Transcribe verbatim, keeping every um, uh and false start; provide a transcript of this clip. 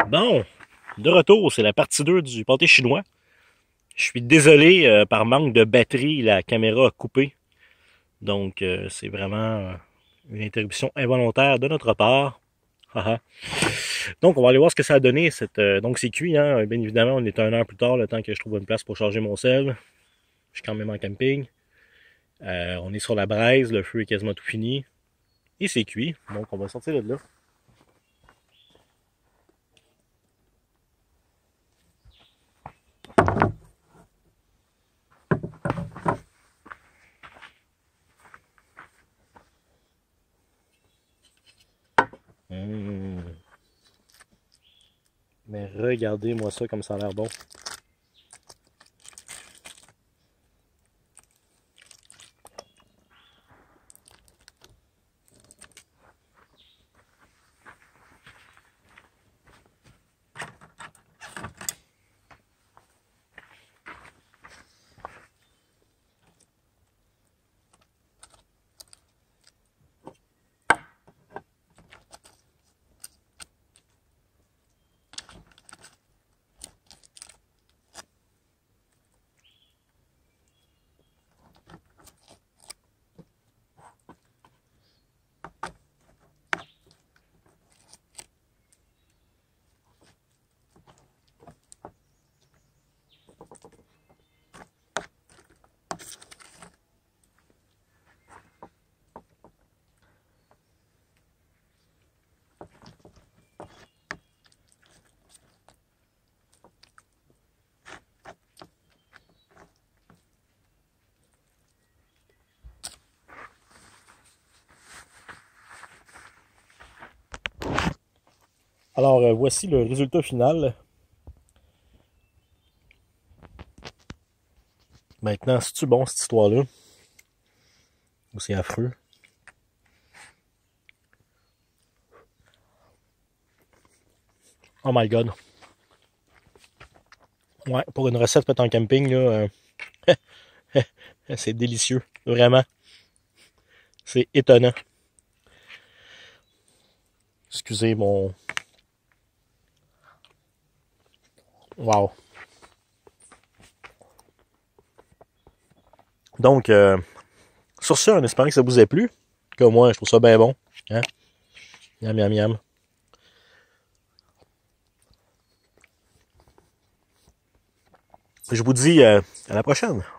Bon, de retour, c'est la partie deux du pâté chinois. Je suis désolé, euh, par manque de batterie, la caméra a coupé. Donc, euh, c'est vraiment euh, une interruption involontaire de notre part. Haha. Donc, on va aller voir ce que ça a donné. Cette, euh, donc, c'est cuit, hein. Bien évidemment, on est un heure plus tard, le temps que je trouve une place pour charger mon sel. Je suis quand même en camping. Euh, on est sur la braise, le feu est quasiment tout fini. Et c'est cuit. Donc, on va sortir de là. Mmh. Mais regardez-moi ça comme ça a l'air bon. Alors, euh, voici le résultat final. Maintenant, c'est-tu bon, cette histoire-là? Ou c'est affreux? Oh my god. Ouais, pour une recette faite en camping, là, euh, c'est délicieux. Vraiment. C'est étonnant. Excusez mon... Wow. Donc, euh, sur ce, en espérant que ça vous ait plu, que moi, je trouve ça bien bon. Hein? Miam, miam, miam. Je vous dis euh, à la prochaine.